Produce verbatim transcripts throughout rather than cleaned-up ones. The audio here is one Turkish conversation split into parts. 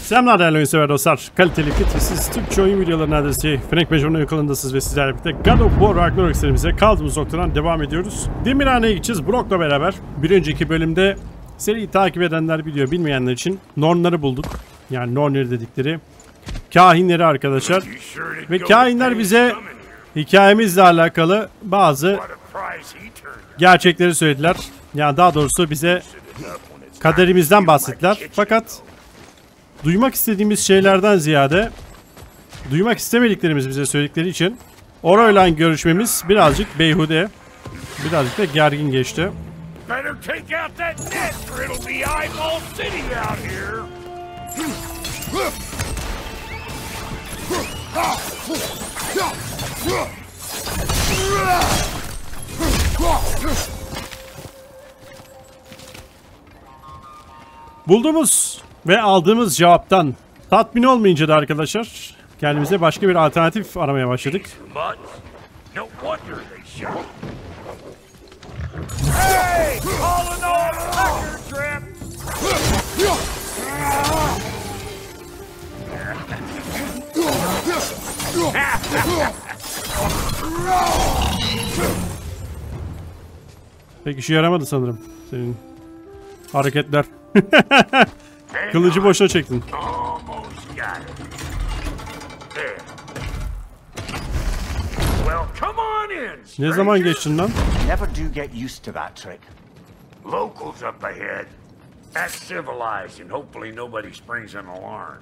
Selamlar değerli oyun sever dostlar. Kaliteli, filtresiz Türkçe oyun videolarının adresi Frank Mecnun'un yakalandasınız ve sizlerle birlikte God of War Ragnarok serimize kaldığımız noktadan devam ediyoruz. Demirhane'ye gideceğiz Brok'la beraber. Bir önceki bölümde seriyi takip edenler biliyor, bilmeyenler için Norn'ları bulduk. Yani Norn'leri dedikleri kahinleri arkadaşlar. Ve kahinler bize hikayemizle alakalı bazı gerçekleri söylediler. Yani daha doğrusu bize kaderimizden bahsettiler. Fakat duymak istediğimiz şeylerden ziyade duymak istemediklerimizi bize söyledikleri için orayla görüşmemiz birazcık beyhude, birazcık da gergin geçti. Bulduğumuz ve aldığımız cevaptan tatmin olmayınca da arkadaşlar kendimize başka bir alternatif aramaya başladık. Pek işe yaramadı sanırım senin hareketler. Kılıcı boşa çektin. Ne zaman geçtin lan? Never do get used to that trick. Locals up ahead. That's civilized and hopefully nobody springs an alarm.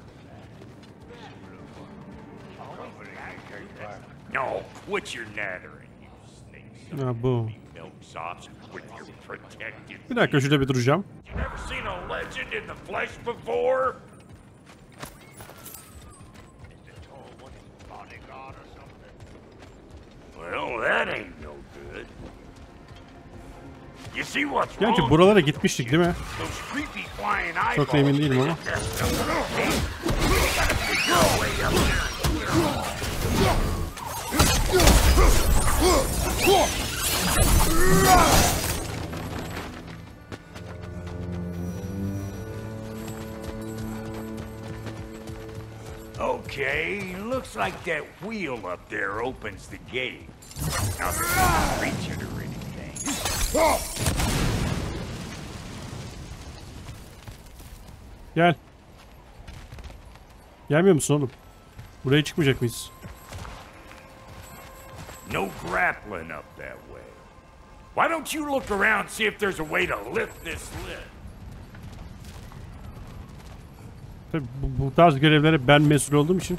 No, quit your nattering, you snakes. Ha bu. Milksops with your protected. Bir dakika şurada bir duracağım. You never seen a legend in the flesh before? Well, that ain't no good. You see what's wrong? Gerçi buralara gitmiştik değil mi? Those creepy flying Çok da emin değilim ama. Okay, looks like that wheel up there opens the gate. Now there's no creature or anything. Gel. Gelmiyor musun oğlum? Buraya çıkmayacak mıyız? No grappling up that way. Why don't you look around and see if there's a way to lift this lid? Tabii bu, bu tarz görevlere ben mesul olduğum için.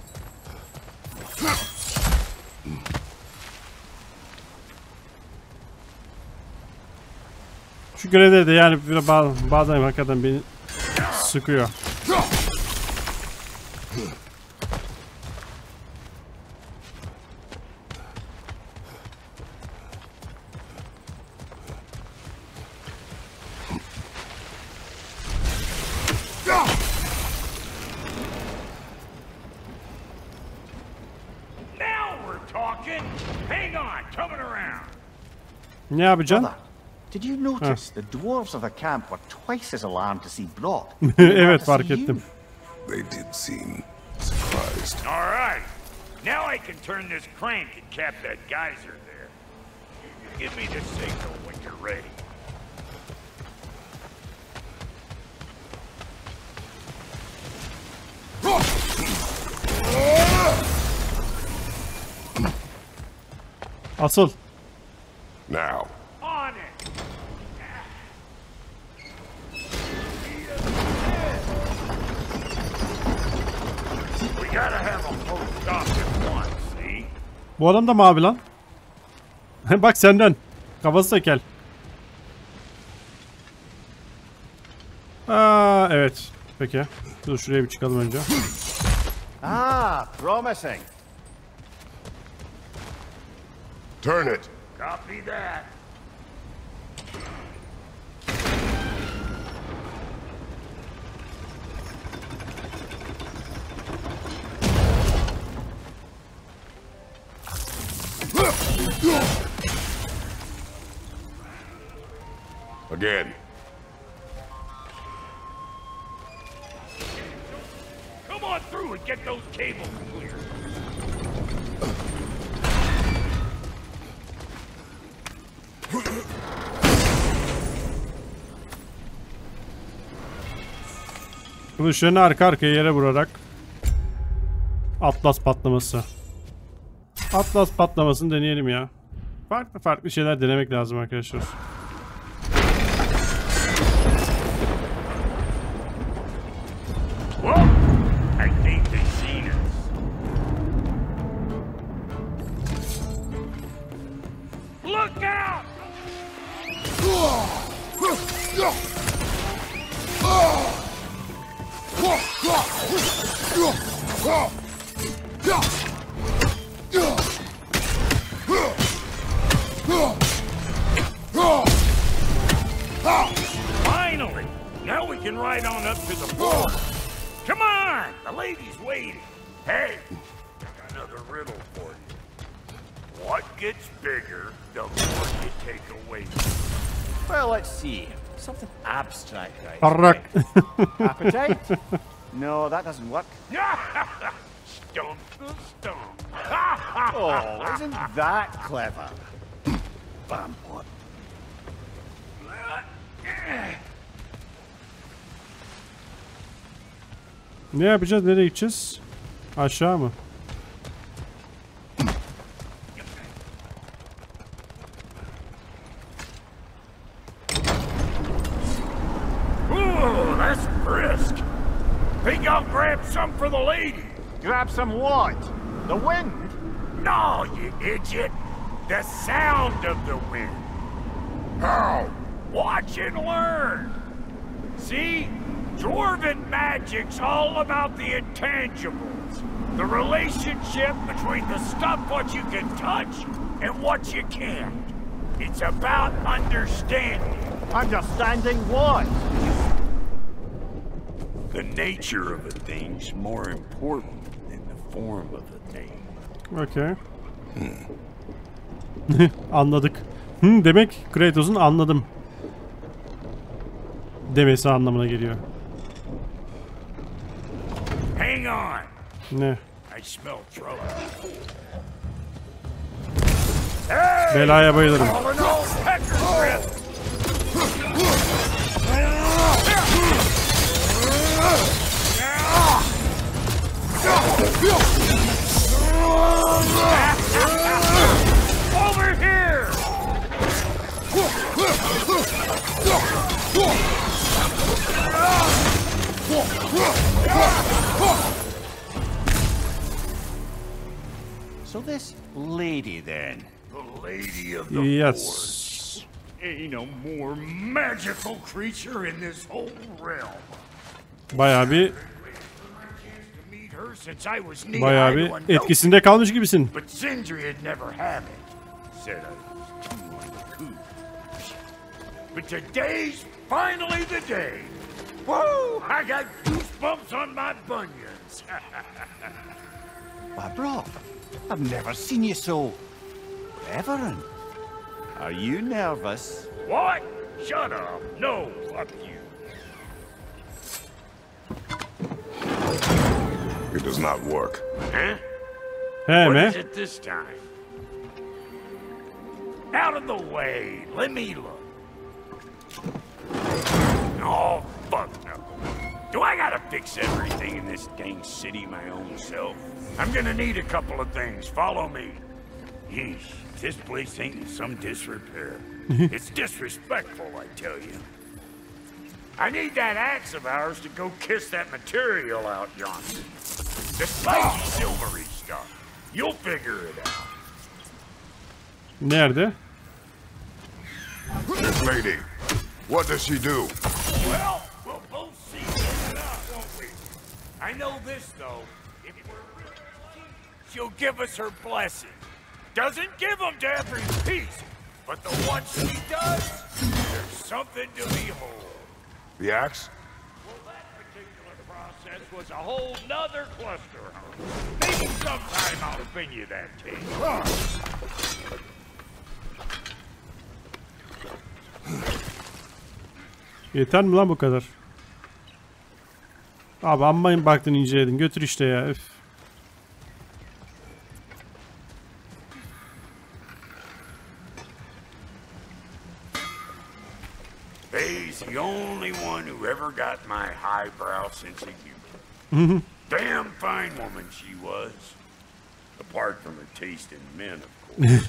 Şu görevleri de yani bazen hakikaten beni sıkıyor. Ne yapacaksın? Did you notice the dwarves of the camp were twice as alarmed to see Brok? Evet, fark ettim. They did seem surprised. All right. Now I can turn this crank and cap that geyser there. Give me the signal when you're ready. Asıl. Now. On it. We gotta have a full stop at once, see? Bu adam da mavi lan. Bak senden. Kafası tekel. Aa, evet. Peki. Dur şuraya bir çıkalım önce. Ah, promising. Turn it. Copy that. Again. and get those cables clear. Kılıçlarını arka arkaya yere vurarak Atlas patlaması. Atlas patlamasını deneyelim ya. Farklı farklı şeyler denemek lazım arkadaşlar. Whoa! I think they've seen us. Look out! Finally! Now we can ride on up to the border. Come on! The lady's waiting. Hey, got another riddle for you. What gets bigger the more you take away? Well, let's see. Something abstract, I Parrak. Appetite? No, that doesn't work. Stump the stump. Oh, isn't that clever? Bam, what? Ne yapacağız? Nereye gideceğiz? Aşağı mı? Ooh, that's brisk. Think I'll grab some for the lady. Grab some what? The wind? No, you idiot. The sound of the wind. How? Watch and learn. See? Dwarven magic's all about the intangibles. The relationship between the stuff what you can touch and what you can't. It's about understanding. Understanding what? The nature of a thing's more important than the form of a thing. Okay. Anladık. Hı, demek Kratos'un anladım demesi anlamına geliyor. Hang on. Ne? I smell trouble. Belaya bayılırım. All in all, pecker grip. Over here! So this lady then? The lady of the Yes. forest. Ain't no more magical creature in this whole realm. Bayağı bir Meet her since I was knee bayağı high bir to a note. etkisinde kalmış gibisin. But Sindri had never had it. Said I was too on the coup. But today's finally the day. Woo! I got goosebumps on my bunions. Why, bro, I've never seen you so reverent. Are you nervous? What? Shut up. No, fuck you. It does not work. Huh? He What mi? is it this time? Out of the way. Let me look. Oh, fuck no. Do I gotta fix everything in this dang city my own self? I'm gonna need a couple of things. Follow me. Yeesh, this place ain't in some disrepair. It's disrespectful, I tell you. I need that axe of ours to go kiss that material out yonder. The spiky silvery stuff. You'll figure it out. Nerede? This lady, what does she do? Well, we'll both see soon enough, won't we? I know this, though. If we're really lucky, she'll give us her blessing. Doesn't give them to every piece, but the ones she does, there's something to behold. The axe? Well, that particular process was a whole nother cluster. Maybe sometime I'll bring you that tale. Yeter mi lan bu kadar? Abi amma baktın inceledin. Götür işte ya. Üf. He's the only one who ever got my highbrow sense of humor. Damn fine woman she was. Apart from her taste in men, of course.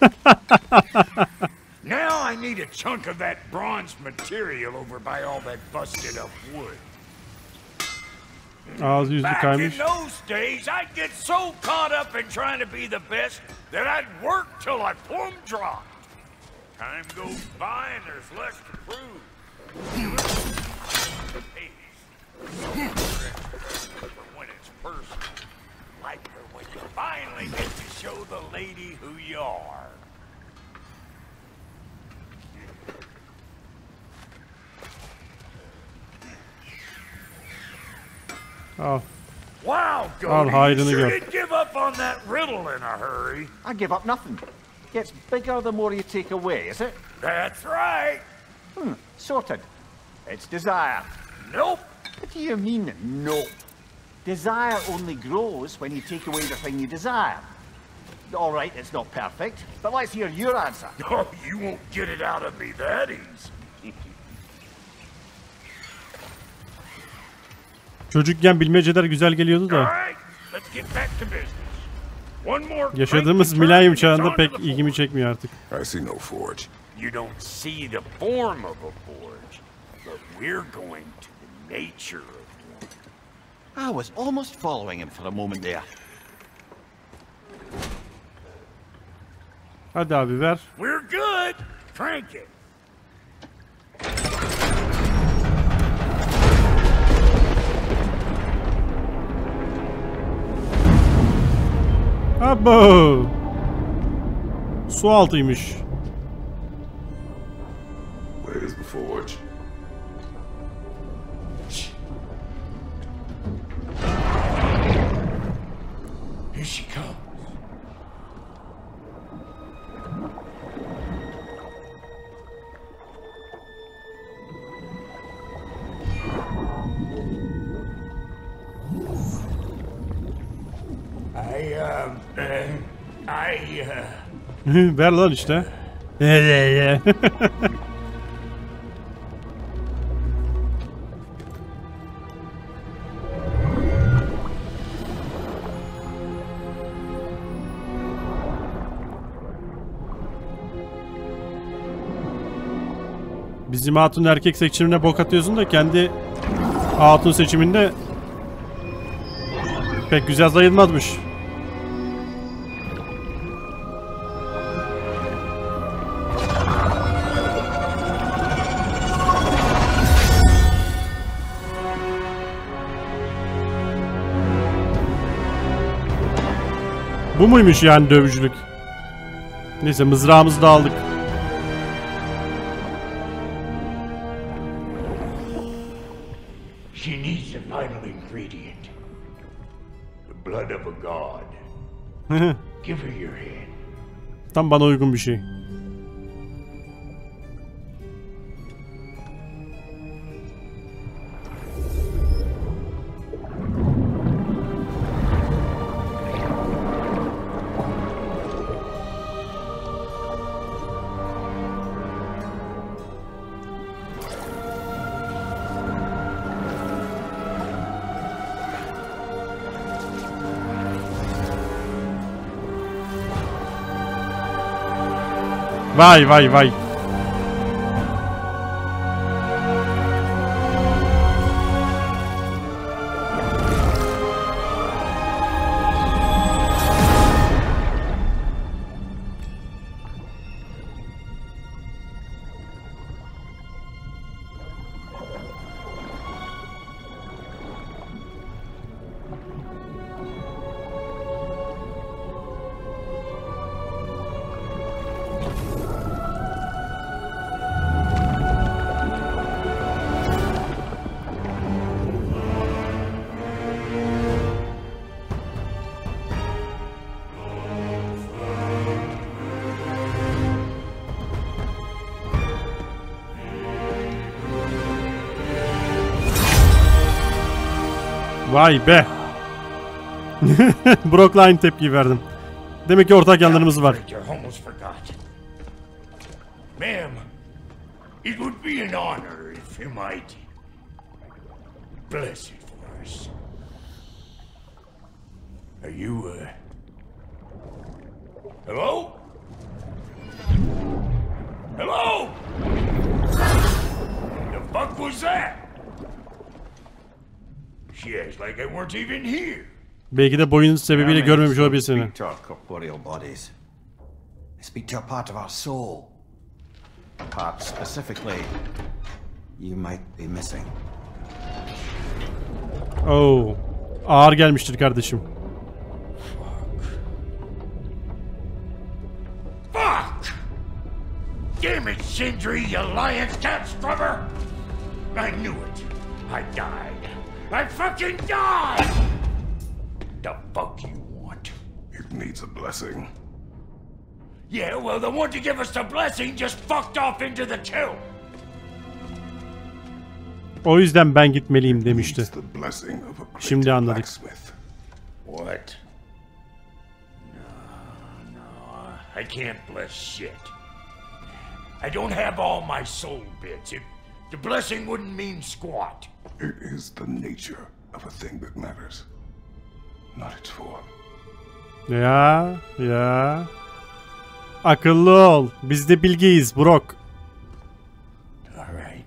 Now I need a chunk of that bronze material over by all that busted up wood. Ağzı yüzü Back kaymış. in those days, I'd get so caught up in trying to be the best that I'd work till I plumb dropped. Time goes by and there's less to prove. Hey, when it's personal, like when you finally get to show the lady who you are. Al. Wow, Al Goldie, hayrını you sure gör. did give up on that riddle in a hurry. I give up nothing. Gets bigger the more you take away, is it? That's right. Hmm, sorted. It's desire. Nope. What do you mean, nope? Desire only grows when you take away the thing you desire. All right, it's not perfect, but let's hear your answer. Oh, you won't get it out of me that easy. Çocukken bilmeceler güzel geliyordu All da. right, let's get back to business. One more Yaşadığımız cranky milenyum turn and çağında it's pek on to the ilgimi forge. çekmiyor artık. I see no forge. You don't see the form of a forge, but we're going to the nature of one. I was almost following him for a moment there. Hadi abi ver. We're good. Crank it. Abo. Su altıymış. Where's the forge? Here she comes. I, uh, uh, I, uh... Ver lan işte. Bizim hatun erkek seçimine bok atıyorsun da kendi hatun seçiminde pek güzel sayılmazmış. Bu muymuş yani dövücülük? Neyse mızrağımızı da aldık. She needs a vital ingredient. The blood of a god. Give her your hand. Tam bana uygun bir şey. Vay vay vay. Vay be. Brock'la aynı tepkiyi verdim. Demek ki ortak yanlarımız var. Ma'am, it would be an honor if you might bless it for us. Are you, uh... Hello? Hello? The fuck was that? She acts like I weren't even here. Belki de boyun sebebiyle görmemiş olabilir seni. Speak to our corporeal bodies. They speak to a part of our soul. A part specifically you might be missing. Oh, ağır gelmiştir kardeşim. Fuck! Damn it, Sindri, you lion cat scrubber! I knew it. I died. I fucking died! The fuck you want? It needs a blessing. Yeah, well, the one to give us the blessing just fucked off into the kill. O yüzden ben gitmeliyim demişti. Needs the blessing of a great Şimdi anladık. blacksmith. What? No, no, I can't bless shit. I don't have all my soul bits. It, the blessing wouldn't mean squat. It is the nature of a thing that matters, not its form. Ya, ya. Akıllı ol. Biz de bilgeyiz Brock. All right.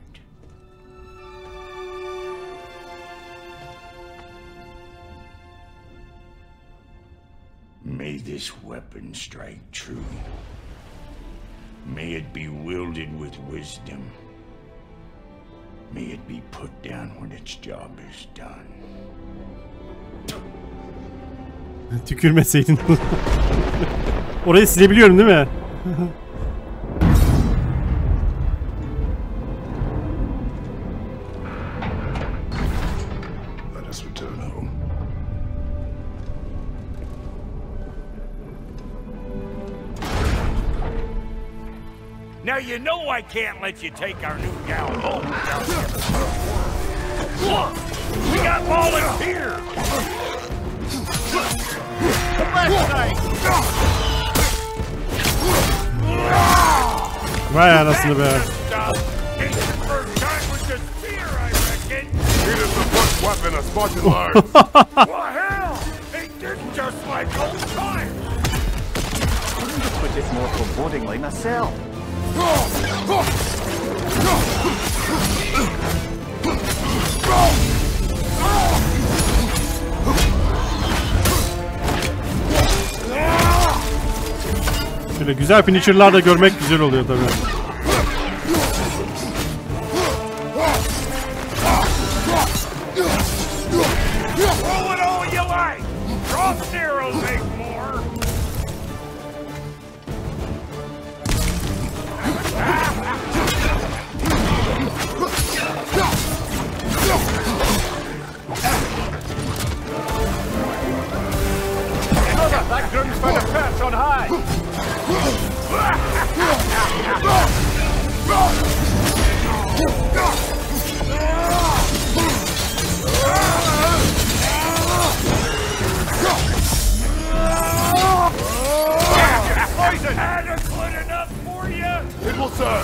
May this weapon strike true. May it be wielded with wisdom. May it be put down when its job is done. Tükürmeseydin. Orayı silebiliyorum değil mi? Let us return home. Now you know I can't let you take our new gal home without giving her a word. Look! We got volunteers! Vay anasını be. Ain't the first time with the spear, I reckon. It is the first weapon a Spartan learns. Well, hell! Ain't this just like old times? Put it more forebodingly myself. Şöyle güzel finisher'lar da görmek güzel oluyor tabii. Roll it all you like! Cross arrows make more! That groom's found a perch on high. Poison! Adequate enough for you? It will serve.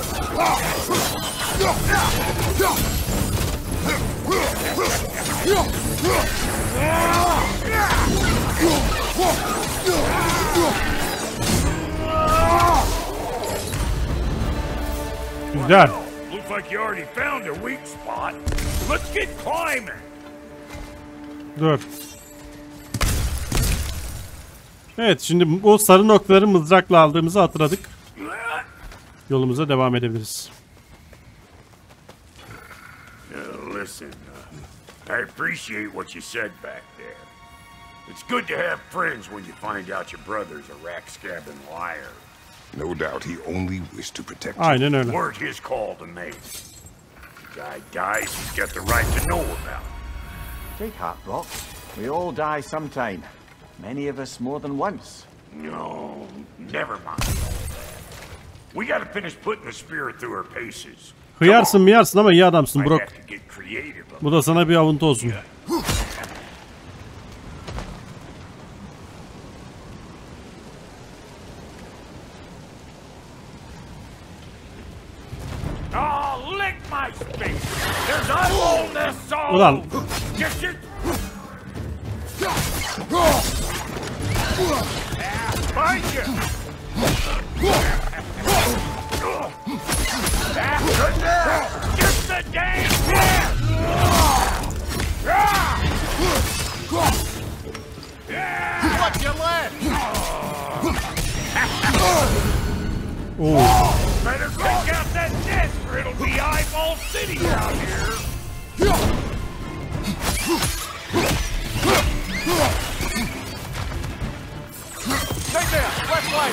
Güzel. Looks like you already found a weak spot. Let's get climbing. Dur. Evet, şimdi o sarı noktaları mızrakla aldığımızı hatırladık. Yolumuza devam edebiliriz. Uh, listen, uh, I appreciate what you said back there. It's good to have friends when you find out your brother's a rack-scabbing liar. No doubt he only wished to protect you. Aynen öyle. Weren't his call to make. The guy dies, he's got the right to know about it. Take heart, Brock. We all die sometime. Many of us more than once. No, never mind all that. We gotta finish putting the spirit through her paces. Hıyarsın mıyarsın ama iyi adamsın Might Brock. have to get creative. Bu da sana bir avuntu olsun. my space. There's eyeball nests all Ulan. over. Just, just... Find you. Just the dang death. What's your left? Oo. Better take out that nest or it'll be eyeball city out here. Right there, left leg.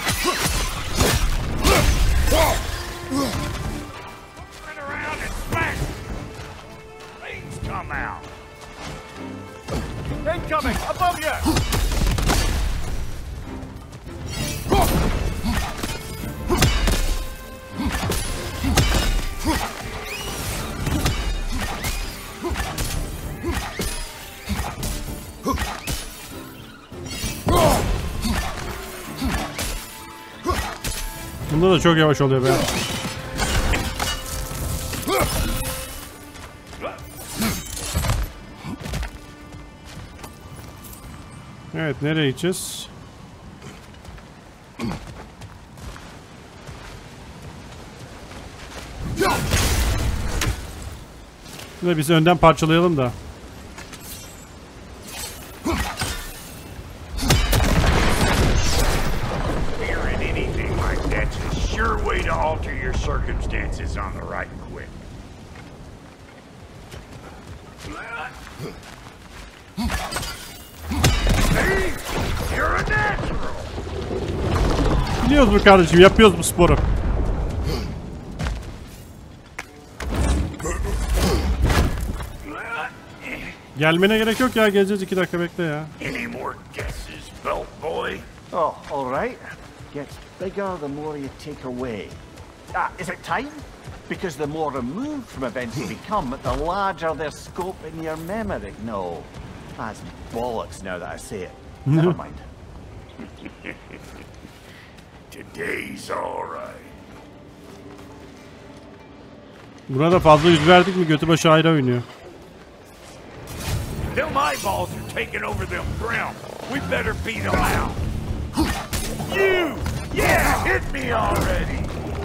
Turn around and smash. Things come out. Incoming, above you. Bunda da çok yavaş oluyor be. Evet, nereye gideceğiz? Şurada biz önden parçalayalım da. Fearing anything like that's a sure way to alter your circumstances on the right quick. See? You're a natural. Biliyoruz mu kardeşim? Yapıyoruz bu sporu. Gelmene gerek yok ya. Geleceğiz, iki dakika bekle ya. Any more guesses, belt boy? Oh, all right. Gets bigger the more you take away. Ah, is it time? Because the more removed from events you become, the larger their scope in your memory. No, that's bollocks now that I say it. Never mind. Today's all right. Buna da fazla yüz verdik mi götü başı ayrı oynuyor. Them eyeballs are taking over them ground. We better beat them out. You! Yeah, hit me already!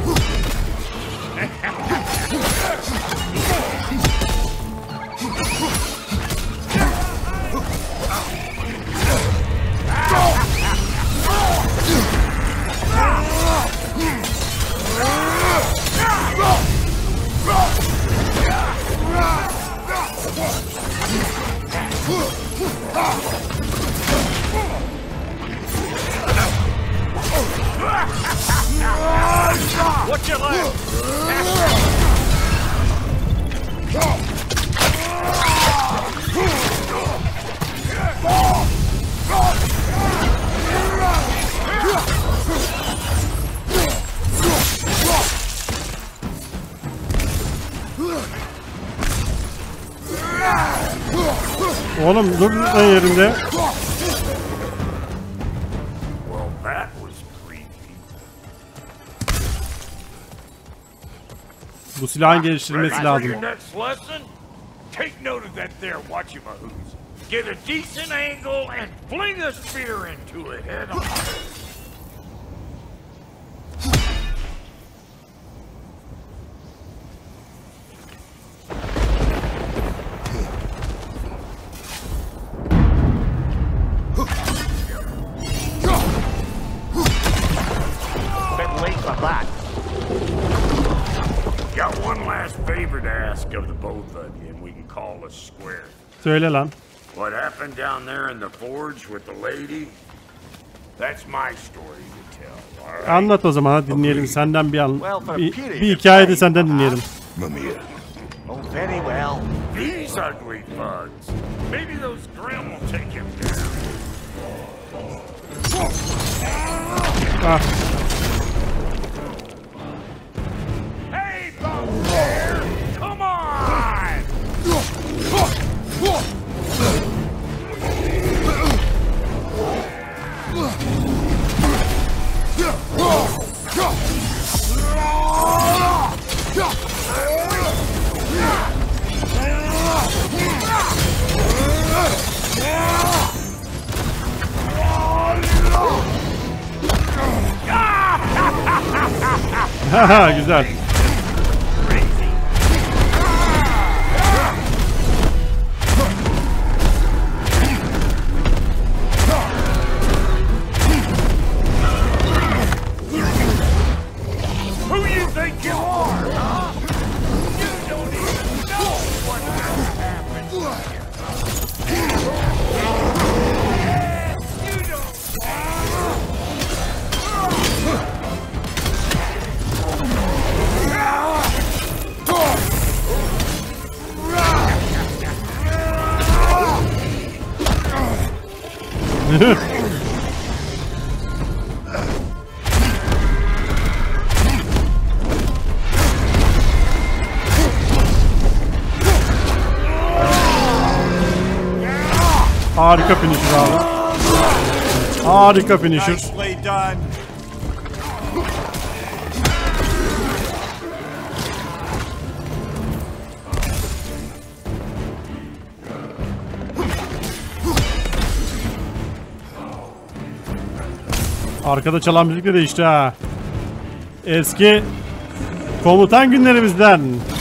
What's your left? Oğlum dur lan yerinde. Well, that was creepy. Bu silahın geliştirilmesi Ready for lazım. your next lesson? Take note of that there whatchamahoos. Get a decent angle and fling a spear into it head on. Bit late for that. Got one last favor to ask of the both of you, and we can call us square. Söyle lan. What happened down there in the forge with the lady? That's my story to tell, all right? Anlat o zaman, hadi dinleyelim senden bir an Well, for a bir, period bir of hikaye de time, senden dinleyelim. Mamiya. Oh, very well. These ugly bugs. Maybe those Grimm will take him down. Ah, Hey, Bone Bear! Come on! Haha güzel. Harika finisher abi. Harika finisher. Arkada çalan müzik de değişti ha. Eski komutan günlerimizden.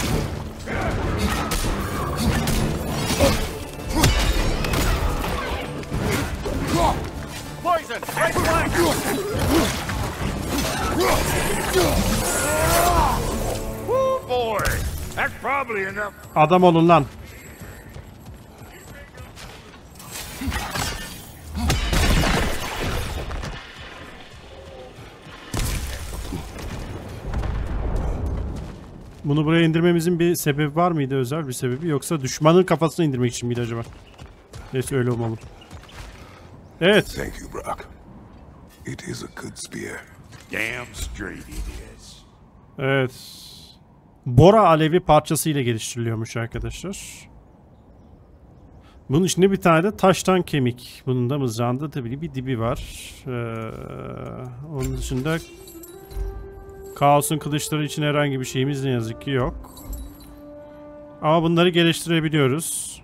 Adam olun lan. Bunu buraya indirmemizin bir sebebi var mıydı, özel bir sebebi, yoksa düşmanın kafasına indirmek için miydi acaba? Neyse öyle olmalı. Evet. Thank you, Brock. It is a good spear. Damn straight it is. Evet. Bora alevi parçası ile geliştiriliyormuş arkadaşlar. Bunun içinde bir tane de taştan kemik. Bunun da mızrağında tabii bir dibi var. Ee, onun dışında Kaos'un kılıçları için herhangi bir şeyimiz ne yazık ki yok. Ama bunları geliştirebiliyoruz.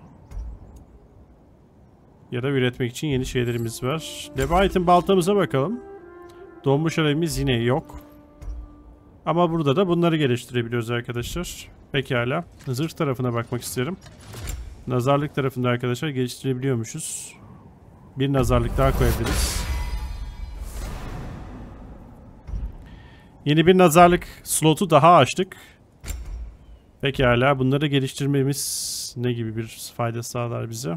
Ya da üretmek için yeni şeylerimiz var. Leviathan baltamıza bakalım. Donmuş alevimiz yine yok. Ama burada da bunları geliştirebiliyoruz arkadaşlar. Pekala. Zırh tarafına bakmak isterim. Nazarlık tarafında arkadaşlar geliştirebiliyormuşuz. Bir nazarlık daha koyabiliriz. Yeni bir nazarlık slotu daha açtık. Pekala. Bunları geliştirmemiz ne gibi bir fayda sağlar bize?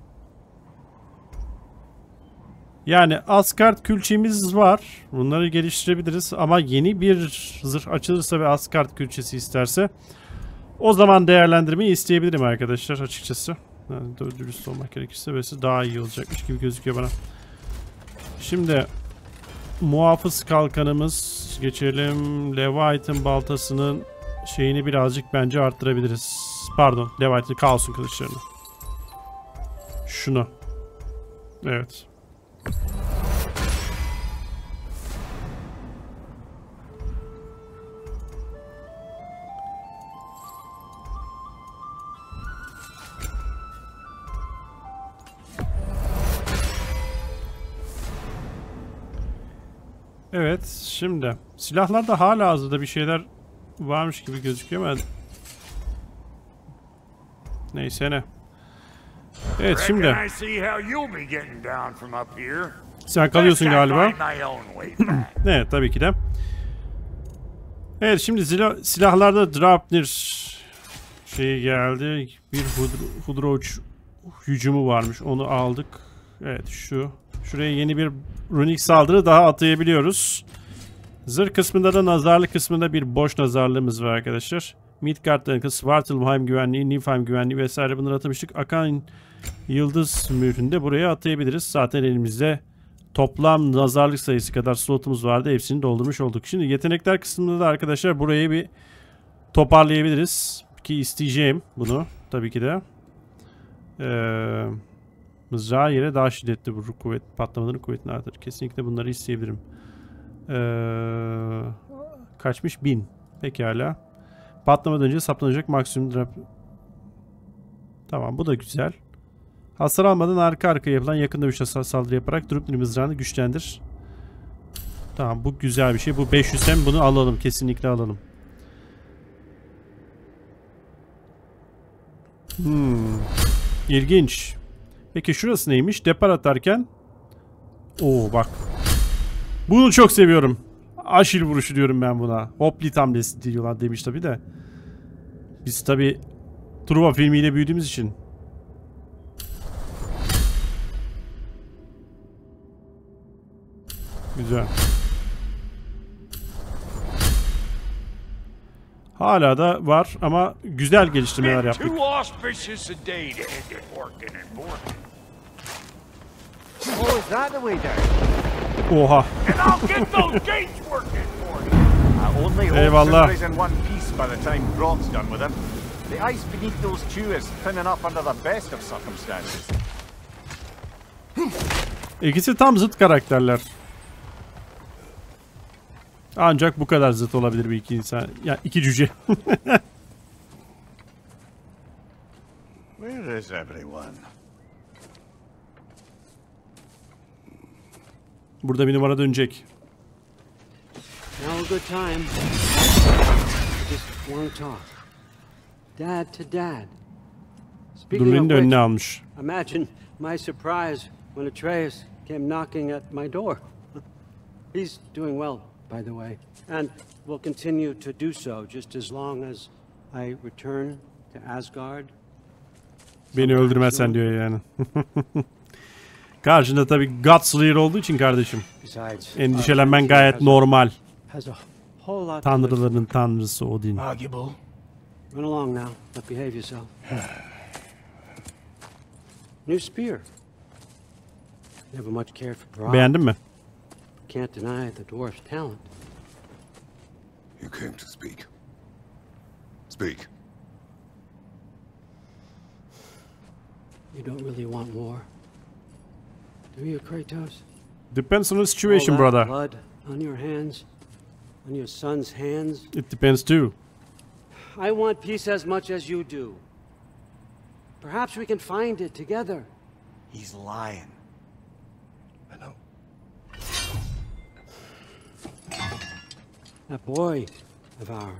Yani Asgard külçemiz var. Bunları geliştirebiliriz ama yeni bir zırh açılırsa ve Asgard külçesi isterse o zaman değerlendirmeyi isteyebilirim arkadaşlar açıkçası. Yani dürüst olmak gerekirse böylesi daha iyi olacakmış gibi gözüküyor bana. Şimdi muhafız kalkanımız, geçelim. Leviathan baltasının şeyini birazcık bence arttırabiliriz. Pardon, Leviathan Kaos'un kılıçlarını. Şunu. Evet. Evet, şimdi silahlarda hala hazırda bir şeyler varmış gibi gözüküyor ama neyse ne. Evet, şimdi sen kalıyorsun galiba. Evet, tabii ki de. Evet, şimdi silah, silahlarda Draupnir şey geldi. Bir hudro hücumu varmış, onu aldık. Evet, şu şuraya yeni bir runik saldırı daha atayabiliyoruz. Zırh kısmında da nazarlık kısmında bir boş nazarlığımız var arkadaşlar. Midgard'ın Svartalfheim güvenliği, Niflheim güvenliği vesaire bunları atamıştık. Akan yıldız mührünü de buraya atayabiliriz. Zaten elimizde toplam nazarlık sayısı kadar slotumuz vardı. Hepsini doldurmuş olduk. Şimdi yetenekler kısmında da arkadaşlar burayı bir toparlayabiliriz. Ki isteyeceğim bunu tabii ki de. Eee... Mızrağı yere daha şiddetli vurur, kuvvet patlamaların kuvvetini artırır. Kesinlikle bunları isteyebilirim. Ee, kaçmış? bin. Pekala. Patlamadan önce saplanacak maksimum drop. Tamam, bu da güzel. Hasar almadan arka arkaya yapılan yakın dövüş saldırı yaparak Draupnir mızrağını güçlendir. Tamam, bu güzel bir şey. Bu beş yüz hem bunu alalım. Kesinlikle alalım. Hmm. İlginç. Peki şurası neymiş? Depar atarken. Oo bak. Bunu çok seviyorum. Aşil vuruşu diyorum ben buna. Hoplit hamlesi diyorlar demiş tabi de. Biz tabi Truva filmiyle büyüdüğümüz için. Güzel. Hala da var ama güzel geliştirmeler yaptık. Oh, is that the way down? Oha. And I'll get those gates working for you. I only hope Eyvallah. everybody's in one piece by the time Brock's done with him. The ice beneath those two is thinning up under the best of circumstances. İkisi tam zıt karakterler. Ancak bu kadar zıt olabilir bir iki insan. Ya iki cüce. Where is everyone? Burada bir numara dönecek. Now a good time. Just want to talk. Dad to dad. Speaking Durlin'i of de önüne which, almış. imagine my surprise when Atreus came knocking at my door. He's doing well, by the way, and will continue to do so just as long as I return to Asgard. Beni öldürmezsen diyor yani. Karşında tabii Godslayer olduğu için kardeşim. Besides, Endişelenmen gayet normal. has a whole lot to live Tanrıların tanrısı Odin. Arguable. for. Run along now, but behave yourself. New spear. Never much cared for Brock. Beğendin mi? Can't deny the dwarf's talent. You came to speak. Speak. You don't really want war, do you, Kratos? Depends on the situation, All that brother. blood on your hands, on your son's hands. It depends too. I want peace as much as you do. Perhaps we can find it together. He's lying. I know. That boy of ours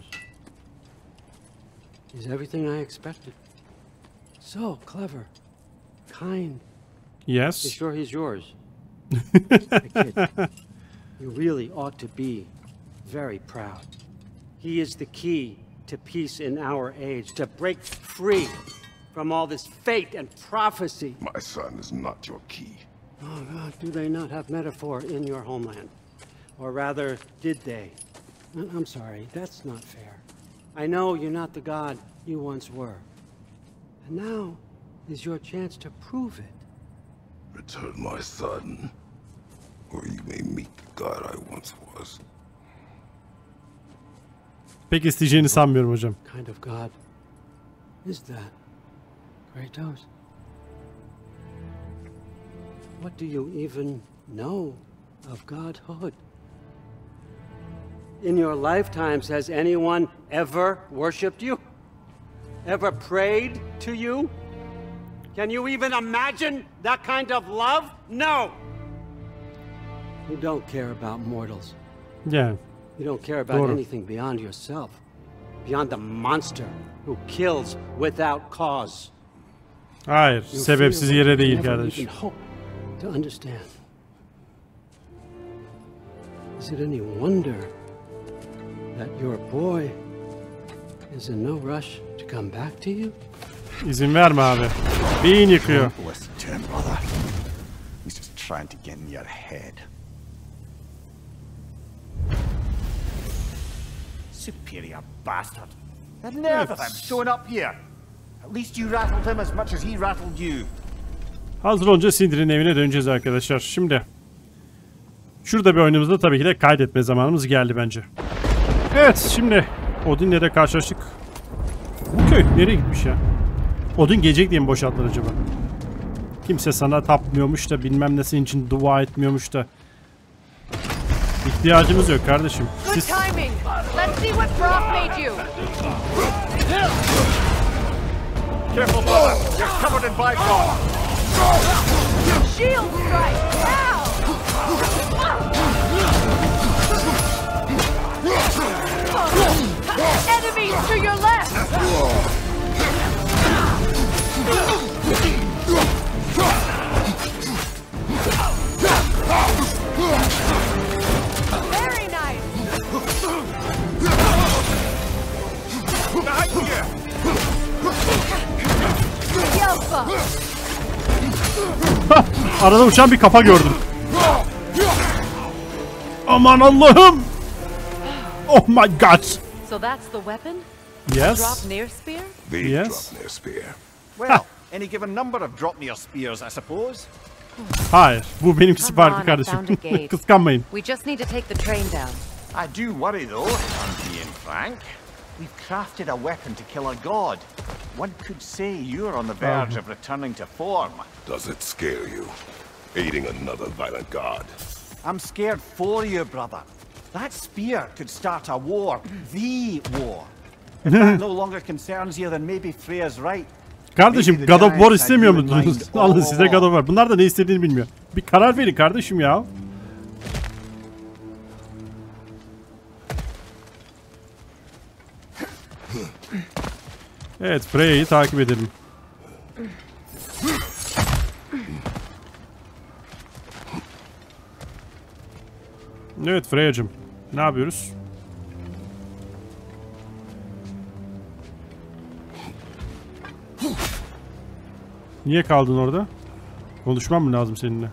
is everything I expected. So clever, kind. You Yes. sure he's yours? Hey, kid, you really ought to be very proud. He is the key to peace in our age, to break free from all this fate and prophecy. My son is not your key. Oh God, do they not have metaphor in your homeland? Or rather, did they? I- I'm sorry, that's not fair. I know you're not the god you once were. And now is your chance to prove it. Return my son, or you may meet the god I once was. Pek isteyeceğini sanmıyorum hocam. Kind of god is that, Kratos? What do you even know of godhood? In your lifetimes, has anyone ever worshipped you? Ever prayed to you? Can you even imagine that kind of love? No! You don't care about mortals. Yani. You don't care about Doğru. anything beyond yourself. Beyond the monster who kills without cause. Hayır. You Sebepsiz feel yere what you değil never kardeşim. even hope to understand. Is it any wonder that your boy is in no rush to come back to you? İzin verme abi. Beyin yıkıyor. Listen to him, brother. He's just trying to get in your head. Superior bastard. The nerve of him showing up here. At least you rattled him as much as he rattled you. Hazır olunca Sindri'nin evine döneceğiz arkadaşlar. Şimdi. Şurada bir oyunumuzda tabii ki de kaydetme zamanımız geldi bence. Evet şimdi. Odin'le de karşılaştık. Bu köy nereye gitmiş ya? Odin gelecek diye mi boşalttılar acaba? Kimse sana tapmıyormuş da bilmem ne senin için dua etmiyormuş da. İhtiyacımız yok kardeşim. Good Siz... timing. Let's see what Brock made you. Careful, brother. You're covered in bygone. Shield strike now. Enemies to your left! Very nice! Yelpa! Arada uçan bir kafa gördüm. Aman Allah'ım! Oh my God! So that's the weapon? Yes. Drop near spear? The Yes. Dropnir spear. Well, any given number of Dropnir spears, I suppose. Hayır. Bu benimkisi Come on, farklı I kardeşim. found a gate. Kıskanmayın. We just need to take the train down. I do worry, though, if I'm being frank. We've crafted a weapon to kill a god. One could say you're on the verge of returning to form. Does it scare you? Aiding another violent god. I'm scared for you, brother. That spear could start a war. The war. If that no longer concerns you, then maybe Freya's right. Kardeşim God of War istemiyor musunuz? Alın size God of War. Bunlar da ne istediğini bilmiyor. Bir karar verin kardeşim ya. Evet, Freya'yı takip edelim. Evet Freya'cığım. Ne yapıyoruz? Niye kaldın orada? Konuşmam mı lazım seninle?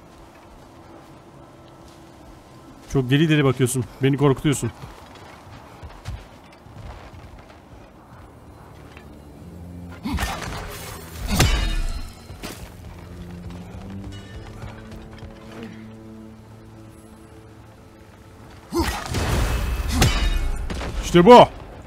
Çok deli deli bakıyorsun. Beni korkutuyorsun. İşte bu.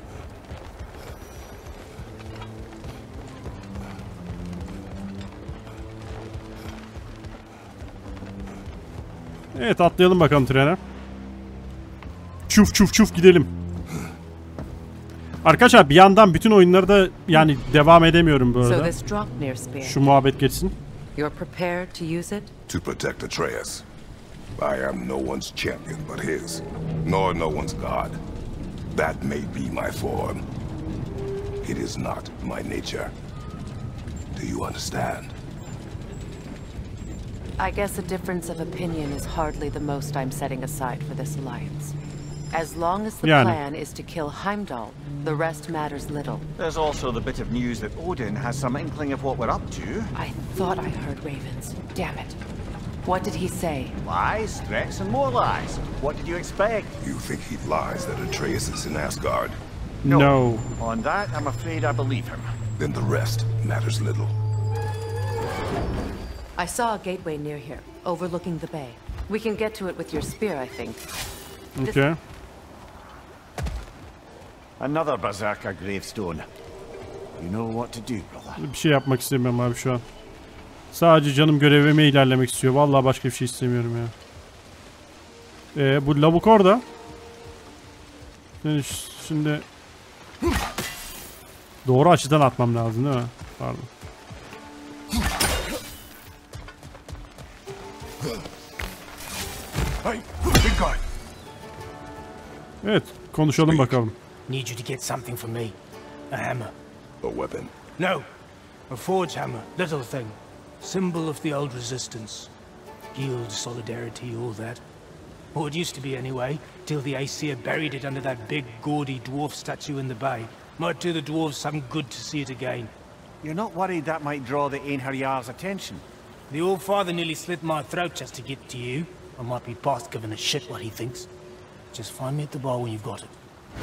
Evet, atlayalım bakalım trene. Çuf çuf çuf gidelim. Arkadaşlar bir yandan bütün oyunları da yani devam edemiyorum bu So arada. this Dropnir spear. Şu muhabbet geçsin. You're prepared to use it? To protect Atreus. I am no one's champion but his, nor no one's god. That may be my form. It is not my nature. Do you understand? I guess a difference of opinion is hardly the most I'm setting aside for this alliance. As long as the Yani. plan is to kill Heimdall, the rest matters little. There's also the bit of news that Odin has some inkling of what we're up to. I thought I heard ravens. Damn it. What did he say? Lies, threats, and more lies. What did you expect? You think he lies that Atreus is in Asgard? No. On that, I'm afraid I believe him. Then the rest matters little. I saw a gateway near here, overlooking the bay. We can get to it with your spear, I think. Okay. Another Berserker gravestone. You know what to do, brother. Bir şey yapmak istemiyorum abi şu an. Sadece canım görevime ilerlemek istiyor. Vallahi başka bir şey istemiyorum ya. Ee, bu lavuk orada. Şimdi doğru açıdan atmam lazım değil mi? Pardon. Hey, big guy. Evet, konuşalım bakalım. Need you to get something for me. A hammer. A weapon. No. A forge hammer. Little thing. Symbol of the old resistance. Guild, solidarity, all that. Or it used to be anyway, till the Aesir buried it under that big, gaudy dwarf statue in the bay. Might do the dwarves some good to see it again. You're not worried that might draw the Einherjar's attention? The old father nearly slit my throat just to get to you. I might be past giving a shit what he thinks. Just find me at the bar when you've got it.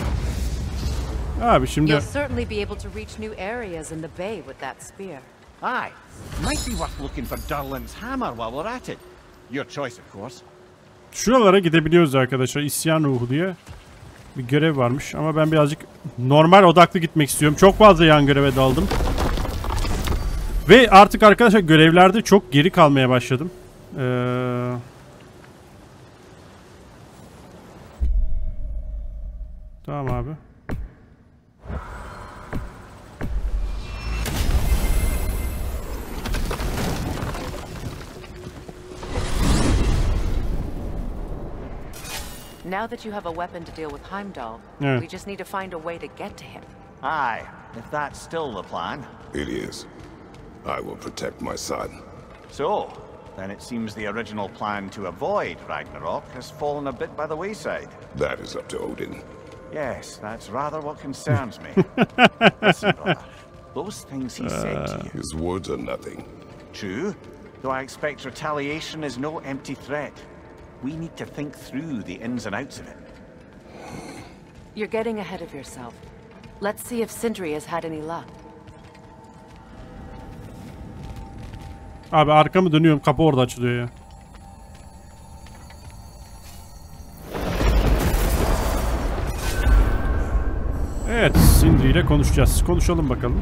Abi şimdi You'll certainly be able to reach new areas in the bay with that spear. Aye. Might be worth looking for Durlin's hammer while we're at it. Your choice, of course. şuralara gidebiliyoruz arkadaşlar. İsyan ruhu diye bir görev varmış ama ben birazcık normal odaklı gitmek istiyorum. Çok fazla yan göreve daldım. Ve artık arkadaşlar görevlerde çok geri kalmaya başladım. Ee... Tamam abi. Now that you have a weapon to deal with Heimdall, Yeah. we just need to find a way to get to him. Aye, if that's still the plan. It is. I will protect my son. So, then it seems the original plan to avoid Ragnarok has fallen a bit by the wayside. That is up to Odin. Yes, that's rather what concerns me. Listen, brother, those things he said to you, His words are nothing. true, though I expect retaliation is no empty threat. We need to think through the ins and outs of it. You're getting ahead of yourself. Let's see if Sindri has had any luck. Abi arkamı dönüyorum, kapı orada açılıyor ya. Evet, Sindri ile konuşacağız. Konuşalım bakalım.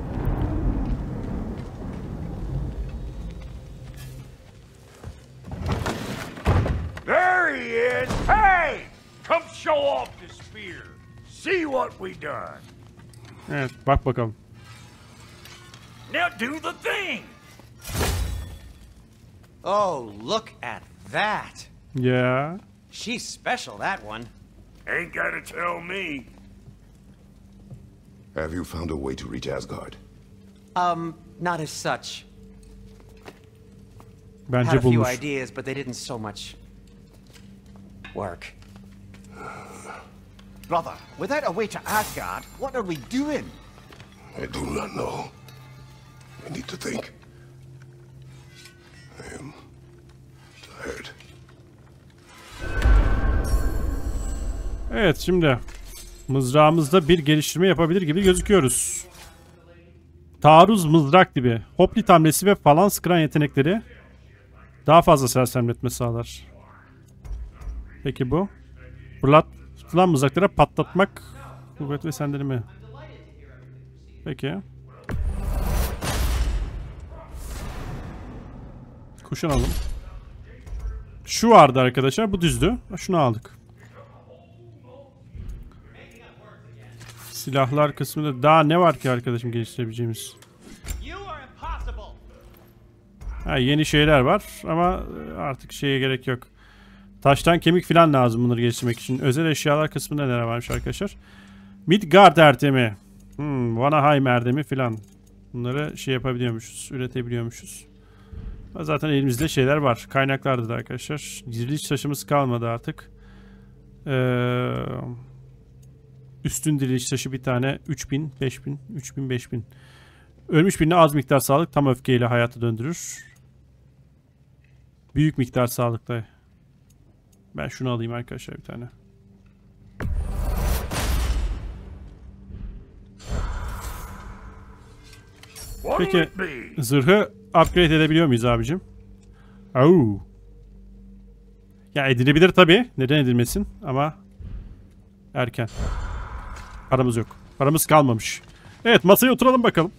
There he is! Hey! Come show off the spear. See what we done. Evet, bak bakalım. Now do the thing! Oh, look at that. Ya. She's special, that one. Ain't gotta tell me. Have you found a way to reach Asgard? Um, not as such. Had Bence a few bulmuş. ideas, but they didn't so much work. Brother, without a way to Asgard, what are we doing? I do not know. I need to think. I am tired. Evet, şimdi mızrağımızda bir geliştirme yapabilir gibi gözüküyoruz. Taarruz mızrak gibi. Hoplit hamlesi ve falans kıran yetenekleri daha fazla sersemletme sağlar. Peki bu? Fırlat, fırlatılan mızraklara patlatmak, kuvvet ve sendeleme. Peki. Kuşanalım. Şu vardı arkadaşlar, bu düzdü. Şunu aldık. Silahlar kısmında daha ne var ki arkadaşım geliştirebileceğimiz? Ha, yeni şeyler var ama artık şeye gerek yok. Taştan kemik falan lazım bunları geliştirmek için. Özel eşyalar kısmında neler varmış arkadaşlar? Midgard erdemi, hmm, Vanaheim erdemi falan. Bunları şey yapabiliyormuşuz, üretebiliyormuşuz. Zaten elimizde şeyler var. Kaynaklarda da arkadaşlar. Diriliş taşımız kalmadı artık. Eee... Üstün diriliş taşı bir tane üç bin, beş bin, üç bin, beş bin. Ölmüş birine az miktar sağlık tam öfkeyle hayata döndürür. Büyük miktar sağlıkla. Ben şunu alayım arkadaşlar bir tane. Peki zırhı upgrade edebiliyor muyuz abicim? Oo. Ya edilebilir tabii. Neden edilmesin ama erken. Paramız yok. Paramız kalmamış. Evet, masaya oturalım bakalım.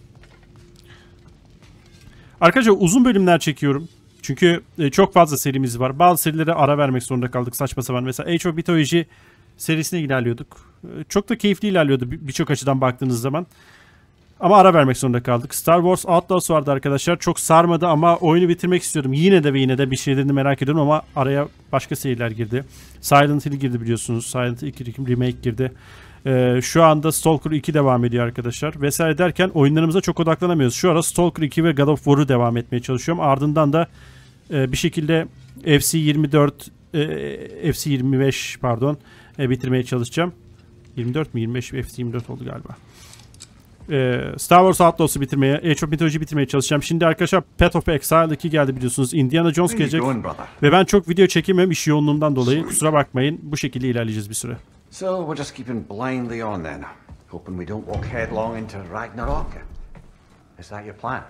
Arkadaşlar uzun bölümler çekiyorum. Çünkü çok fazla serimiz var. Bazı serilere ara vermek zorunda kaldık saçma sapan. Mesela Age of Mythology serisine ilerliyorduk. Çok da keyifli ilerliyordu birçok açıdan baktığınız zaman. Ama ara vermek zorunda kaldık. Star Wars Outlaws vardı arkadaşlar. Çok sarmadı ama oyunu bitirmek istiyordum. Yine de ve yine de bir şeylerini merak ediyorum ama araya başka seriler girdi. Silent Hill girdi biliyorsunuz. Silent Hill iki Remake girdi. Ee, şu anda Stalker iki devam ediyor arkadaşlar. Vesaire derken oyunlarımıza çok odaklanamıyoruz. Şu ara Stalker iki ve God of War'u devam etmeye çalışıyorum. Ardından da e, bir şekilde F C yirmi dört, e, F C yirmi beş pardon e, bitirmeye çalışacağım. yirmi dört mü? yirmi beş, F C yirmi dört oldu galiba. Ee, Star Wars Outlaws'u bitirmeye, Age of Mythology bitirmeye çalışacağım. Şimdi arkadaşlar Path of Exile iki geldi biliyorsunuz. Indiana Jones gelecek. Ve ben çok video çekemiyorum iş yoğunluğumdan dolayı. Kusura bakmayın. Bu şekilde ilerleyeceğiz bir süre. So we're just keeping blindly on then, hoping we don't walk headlong into Ragnarok. Is that your plan?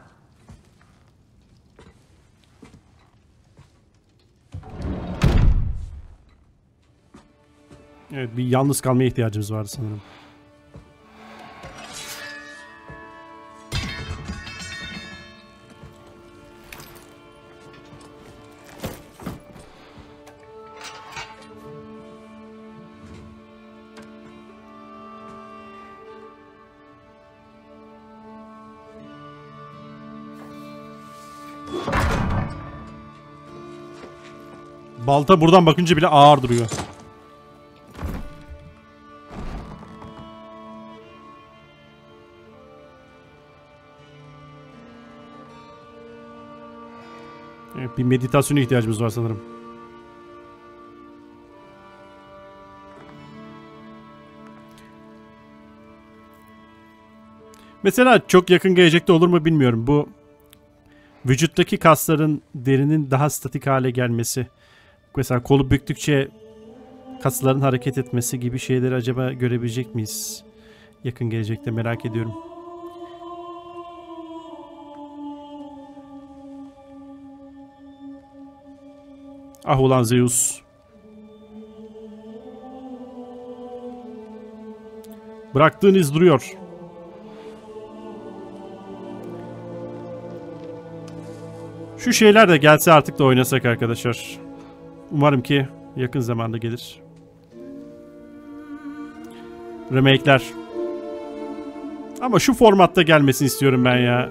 Evet, bir yalnız kalmaya ihtiyacımız vardı sanırım. Balta buradan bakınca bile ağır duruyor. Evet, bir meditasyona ihtiyacımız var sanırım. Mesela çok yakın gelecekte olur mu bilmiyorum. Bu vücuttaki kasların derinin daha statik hale gelmesi. Mesela kolu büktükçe kasların hareket etmesi gibi şeyleri acaba görebilecek miyiz? Yakın gelecekte merak ediyorum. Ah ulan Zeus. Bıraktığın iz duruyor. Şu şeyler de gelse artık da oynasak arkadaşlar. Umarım ki yakın zamanda gelir. Remake'ler. Ama şu formatta gelmesini istiyorum ben ya.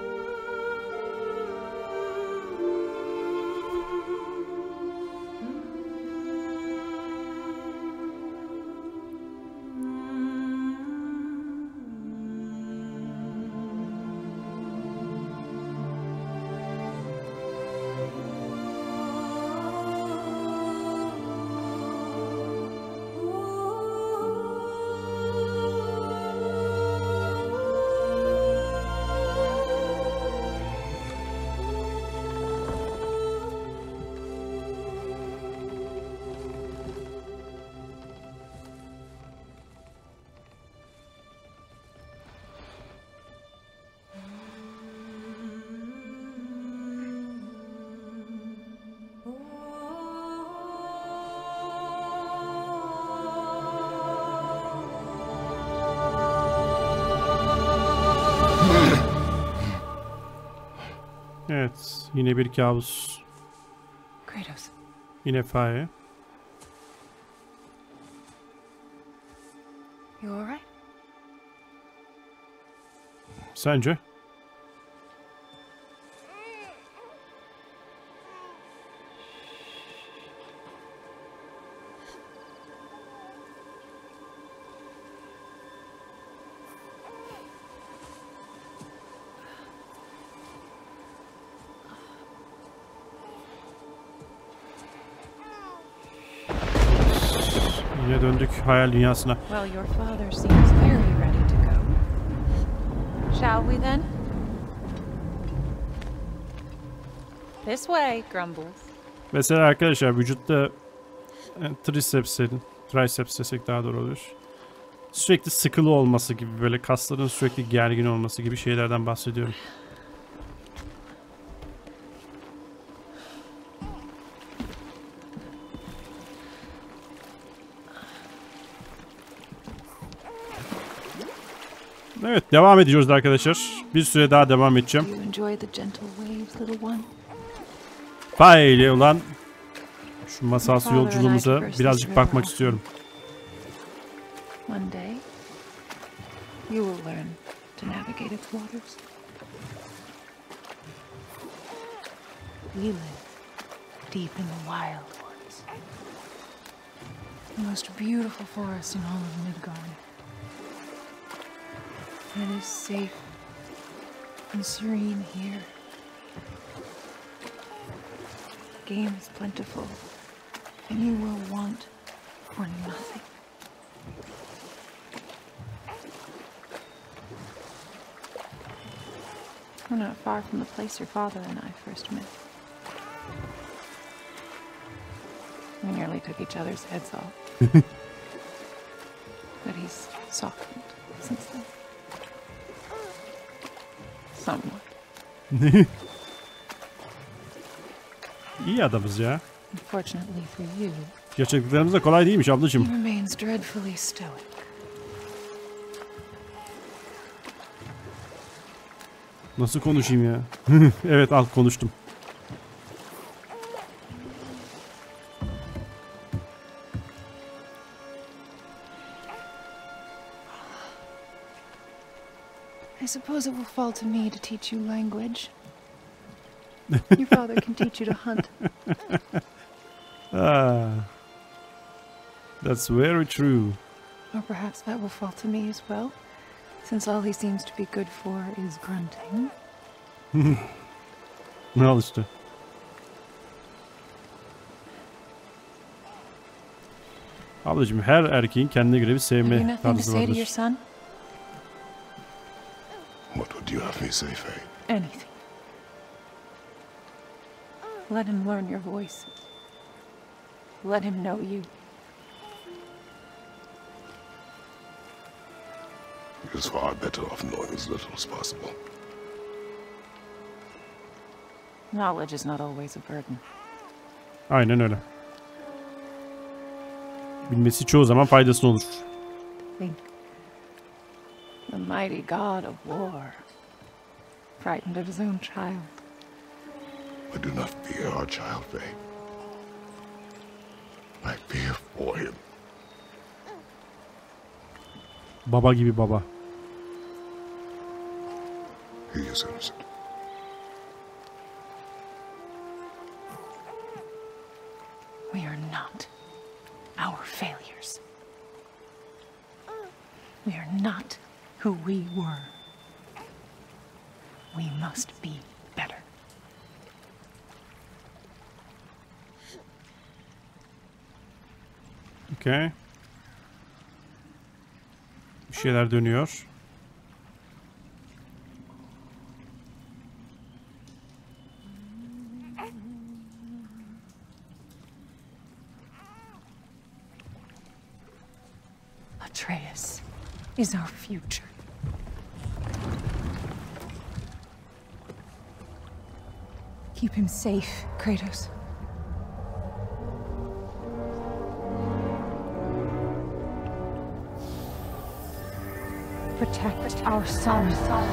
Evet, yine bir kabus. Kratos. Yine fare. You alright? Sence? Yine döndük hayal dünyasına. Well, your father seems very ready to go. Shall we then? This way, Grumbles. Mesela arkadaşlar vücutta e, tricepslerin, triceps desek daha doğru olur. Sürekli sıkılı olması gibi, böyle kasların sürekli gergin olması gibi şeylerden bahsediyorum. Evet, devam ediyoruz arkadaşlar. Bir süre daha devam edeceğim. Faili olan şu masalsı yolculuğumuza birazcık bakmak istiyorum. One day, you will learn to navigate its waters. We live deep in the wild ones. The most beautiful forest in all of Midgard. It is safe and serene here. Game is plentiful, and you will want for nothing. We're not far from the place your father and I first met. We nearly took each other's heads off. But he's softened since then. Somewhat. İyi adamız ya. Unfortunately for you, gerçekliklerimiz de kolay değilmiş ablacığım. he remains dreadfully stoic. Nasıl konuşayım ya? Evet, al konuştum. I suppose it will fall to me to teach you language. Your father can teach you to hunt. Ah, that's very true. Or perhaps that will fall to me as well, since all he seems to be good for is grunting. Al işte. Ablacığım her erkeğin kendine göre bir Have you sevme nothing to tarzı say to your vardır. son? What would you have me say, Faye? Anything. Let him learn your voice. Let him know you. He is far better off knowing as little as possible. Knowledge is not always a burden. Aynen öyle. Bilmesi çoğu zaman faydasına olur. Think. The mighty god of war, frightened of his own child. I do not fear our child, Faye. I fear for him. Baba gibi baba. He is innocent. We are not our failures. We are not who we were. We must be better. Okay. Bir şeyler dönüyor. Atreus is our future. Keep him safe, Kratos. Protect our son.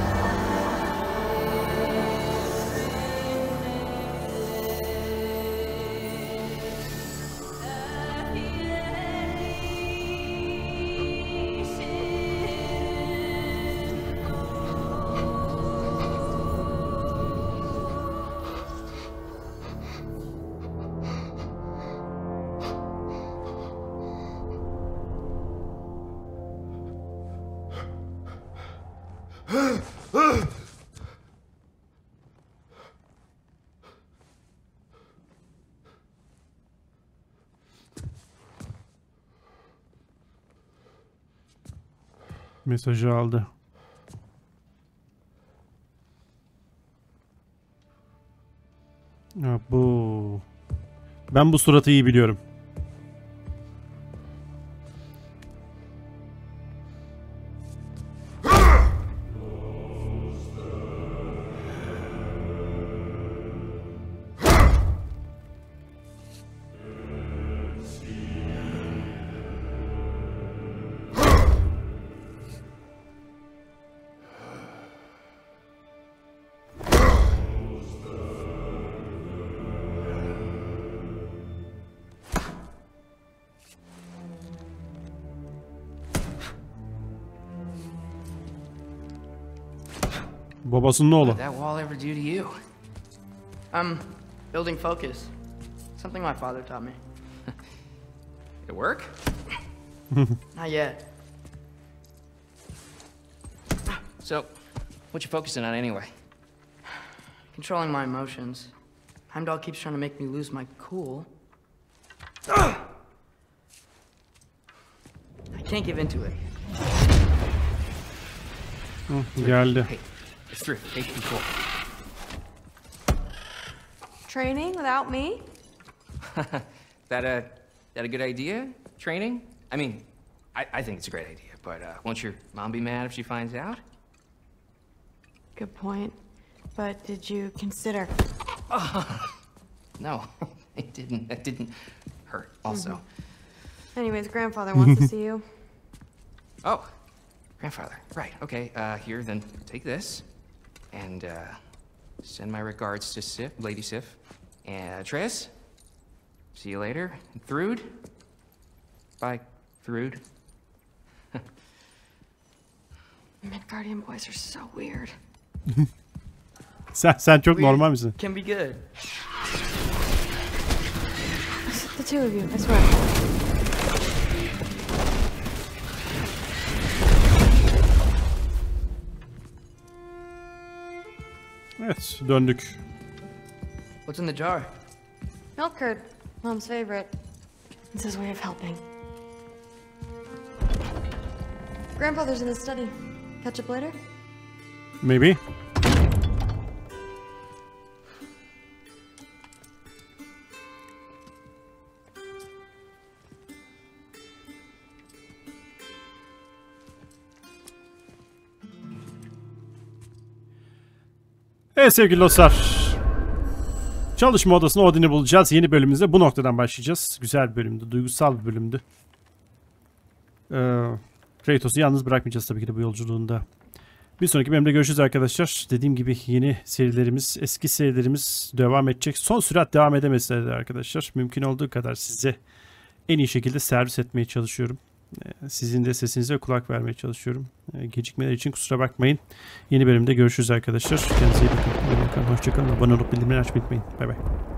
Mesajı aldı. Ya bu. Ben bu suratı iyi biliyorum. Babasının oğlu. What did that wall ever do to you? I'm building focus. Something my father taught me. It work? Not yet. So, what you focusing on anyway? Controlling my emotions. Heimdall keeps trying to make me lose my cool. I can't give into it. Hı, geldi. Hey, it's through. Take control. Training without me? that a that a good idea? Training? I mean, I, I think it's a great idea, but uh, won't your mom be mad if she finds out? Good point. But did you consider... Oh, no, it didn't. It didn't hurt, also. Mm-hmm. Anyways, grandfather wants to see you. Oh, grandfather. Right, okay. Uh, here, then take this. And uh, send my regards to Sif, Lady Sif. And Atreus, see you later. Thrud. Bye, Thrud. Midgardian boys are so weird. Sen, sen çok We normal misin? Can be good. The two of you, I swear. Evet, döndük. What's in the jar? Milk curd, Mom's favorite. It's his way of helping. Grandfather's in the study. Catch up later? Maybe. Evet sevgili dostlar. Çalışma odasında Odin'i bulacağız. Yeni bölümümüzde bu noktadan başlayacağız. Güzel bir bölümdü. Duygusal bir bölümdü. Ee, Kratos'u yalnız bırakmayacağız tabii ki de bu yolculuğunda. Bir sonraki bölümde görüşürüz arkadaşlar. Dediğim gibi yeni serilerimiz, eski serilerimiz devam edecek. Son sürat devam edemezler arkadaşlar. Mümkün olduğu kadar size en iyi şekilde servis etmeye çalışıyorum. Sizin de sesinize kulak vermeye çalışıyorum. Gecikmeler için kusura bakmayın. Yeni bölümde görüşürüz arkadaşlar. Kendinize iyi bakın. Hoşçakalın. Abone olup bildirimleri açmayı unutmayın. Bay bay.